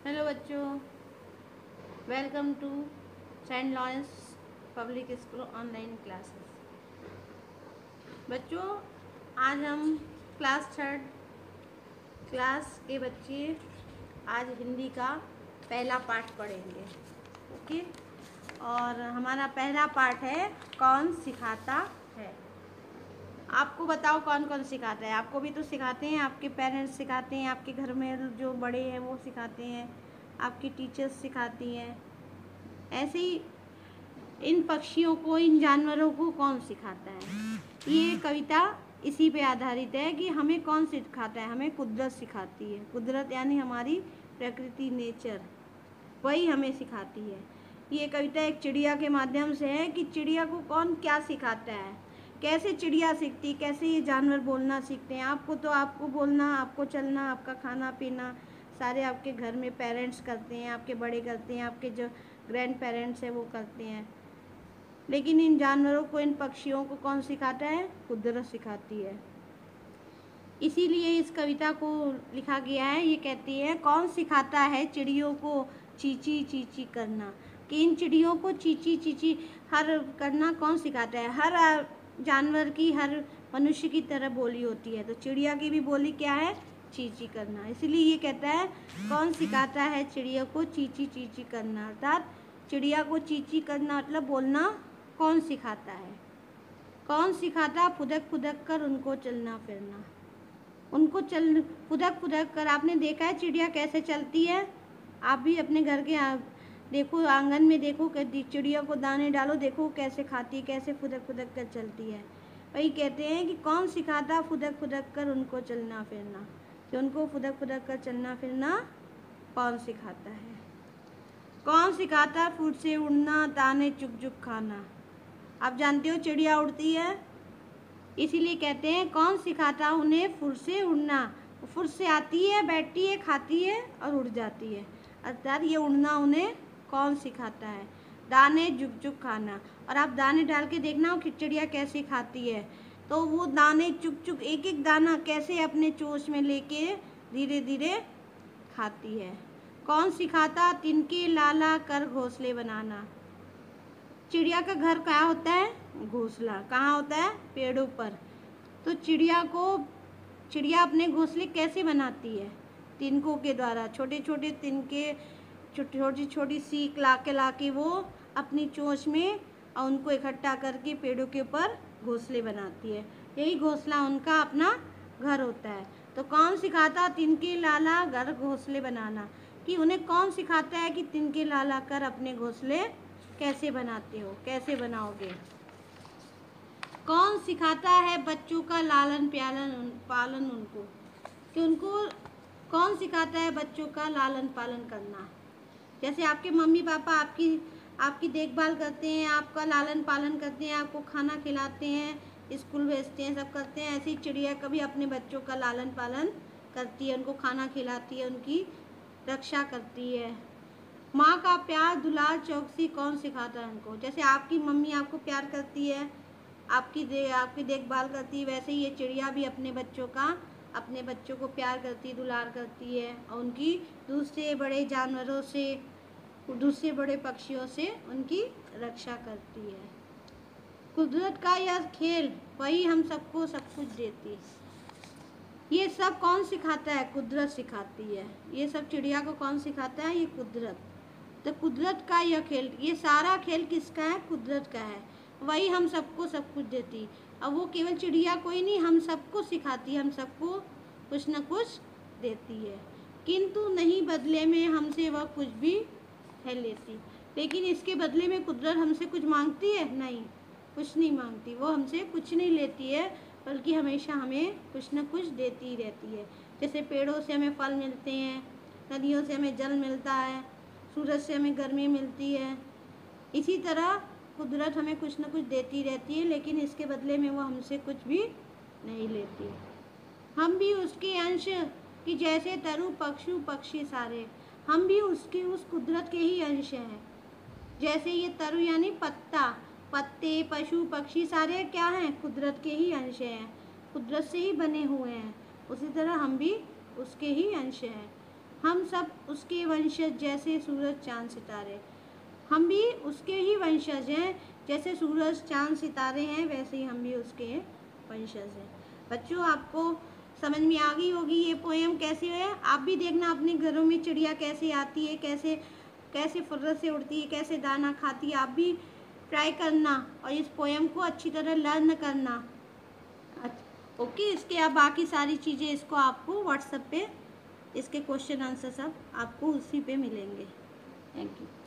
Hello बच्चों, welcome to Saint Lawrence public school online classes. बच्चों, आज हम क्लास थर्ड क्लास के बच्चे आज हिंदी का पहला पाठ पढ़ेंगे। ओके, और हमारा पहला पाठ है कौन सिखाता है। आपको बताओ कौन कौन सिखाता है। आपको भी तो सिखाते हैं, आपके पेरेंट्स सिखाते हैं, आपके घर में जो बड़े हैं वो सिखाते हैं, आपकी टीचर्स सिखाती हैं। ऐसे ही इन पक्षियों को, इन जानवरों को कौन सिखाता है। ये कविता इसी पे आधारित है कि हमें कौन सिखाता है। हमें कुदरत सिखाती है। कुदरत यानी हमारी प्रकृति, नेचर, वही हमें सिखाती है। ये कविता एक चिड़िया के माध्यम से है कि चिड़िया को कौन क्या सिखाता है, कैसे चिड़िया सीखती, कैसे ये जानवर बोलना सीखते हैं। आपको तो आपको बोलना, आपको चलना, आपका खाना पीना सारे आपके घर में पेरेंट्स करते हैं, आपके बड़े करते हैं, आपके जो ग्रैंड पेरेंट्स हैं वो करते हैं। लेकिन इन जानवरों को, इन पक्षियों को कौन सिखाता है? कुदरत सिखाती है। इसीलिए इस कविता को लिखा गया है। ये कहती है कौन सिखाता है चिड़ियों को चींची चींची करना, कि इन चिड़ियों को चींची चींची हर करना कौन सिखाता है। हर जानवर की, हर मनुष्य की तरह बोली होती है, तो चिड़िया की भी बोली क्या है? चींची करना। इसीलिए ये कहता है कौन सिखाता है चिड़िया को चींची चींची करना, अर्थात चिड़िया को चींची करना मतलब बोलना कौन सिखाता है। कौन सिखाता फुदक फुदक कर उनको चलना फिरना। उनको चल फुदक फुदक कर, आपने देखा है चिड़िया कैसे चलती है? आप भी अपने घर के देखो, आंगन में देखो कि चिड़िया को दाने डालो, देखो कैसे खाती है, कैसे फुदक फुदक कर चलती है। वही कहते हैं कि कौन सिखाता फुदक फुदक कर उनको चलना फिरना, कि उनको फुदक फुदक कर चलना फिरना कौन सिखाता है। कौन सिखाता फुट से उड़ना, दाने चुग चुग खाना। आप जानते हो चिड़िया उड़ती है, इसीलिए कहते हैं कौन सिखाता उन्हें फुर से उड़ना। फुर से आती है, बैठती है, खाती है और उड़ जाती है, अर्थात ये उड़ना उन्हें कौन सिखाता है। दाने जुग जुग खाना, और आप दाने डाल के देखना कि चिड़िया कैसे खाती है, तो वो दाने चुग चुग, एक एक दाना कैसे अपने चोंच में लेके धीरे धीरे खाती है। कौन सिखाता तिनके लाला कर घोंसले बनाना। चिड़िया का घर कहाँ होता है? घोंसला। कहाँ होता है? पेड़ों पर। तो चिड़िया अपने घोंसले कैसे बनाती है? तिनकों के द्वारा। छोटे छोटे तिनके, छोटी छोटी सीख ला के वो अपनी चोंच में और उनको इकट्ठा करके पेड़ों के ऊपर घोंसले बनाती है। यही घोंसला उनका अपना घर होता है। तो कौन सिखाता तिनके लाला घर घोंसले बनाना, कि उन्हें कौन सिखाता है कि तिनके लाला कर अपने घोंसले कैसे बनाते हो, कैसे बनाओगे। कौन सिखाता है बच्चों का लालन पालन उनको, कि उनको कौन सिखाता है बच्चों का लालन पालन करना। जैसे आपके मम्मी पापा आपकी देखभाल करते हैं, आपका लालन पालन करते हैं, आपको खाना खिलाते हैं, स्कूल भेजते हैं, सब करते हैं, ऐसे ही चिड़िया कभी अपने बच्चों का लालन पालन करती है, उनको खाना खिलाती है, उनकी रक्षा करती है। माँ का प्यार दुलार चौकसी कौन सिखाता है उनको। जैसे आपकी मम्मी आपको प्यार करती है, आपकी देखभाल करती है, वैसे ही ये चिड़िया भी अपने बच्चों को प्यार करती, दुलार करती है, और उनकी दूसरे बड़े जानवरों से, दूसरे बड़े पक्षियों से उनकी रक्षा करती है। कुदरत का यह खेल वही हम सबको सब कुछ देती है। ये सब कौन सिखाता है? कुदरत सिखाती है। ये सब चिड़िया को कौन सिखाता है? ये कुदरत। तो कुदरत का यह खेल, ये सारा खेल किसका है? कुदरत का है। वही हम सबको सब कुछ देती। अब वो केवल चिड़िया को ही नहीं, हम सबको सिखाती है, हम सबको कुछ न कुछ देती है, किंतु नहीं बदले में हमसे वह कुछ भी है लेती। लेकिन इसके बदले में कुदरत हमसे कुछ मांगती है? नहीं, कुछ नहीं मांगती। वो हमसे कुछ नहीं लेती है, बल्कि हमेशा हमें कुछ न कुछ देती ही रहती है। जैसे पेड़ों से हमें फल मिलते हैं, नदियों से हमें जल मिलता है, सूरज से हमें गर्मी मिलती है, इसी तरह कुदरत हमें कुछ न कुछ देती रहती है, लेकिन इसके बदले में वो हमसे कुछ भी नहीं लेती। हम भी उसके अंश, कि जैसे तरु पक्षु पक्षी सारे, हम भी उसकी उस कुदरत के ही अंश हैं। जैसे ये तरु यानी पत्ता, पत्ते, पशु पक्षी सारे क्या हैं? कुदरत के ही अंश हैं, कुदरत से ही बने हुए हैं। उसी तरह हम भी उसके ही अंश हैं। हम सब उसके वंशज जैसे सूरज चांद सितारे। हम भी उसके ही वंशज हैं, जैसे सूरज चांद सितारे हैं वैसे ही हम भी उसके वंशज हैं। बच्चों आपको समझ में आ गई होगी ये पोएम कैसे है। आप भी देखना अपने घरों में चिड़िया कैसे आती है, कैसे कैसे फुर्रत से उड़ती है, कैसे दाना खाती है। आप भी ट्राई करना और इस पोएम को अच्छी तरह लर्न करना। ओके, इसके अब बाकी सारी चीज़ें इसको आपको व्हाट्सएप पे इसके क्वेश्चन आंसर सब आपको उसी पे मिलेंगे। Thank you.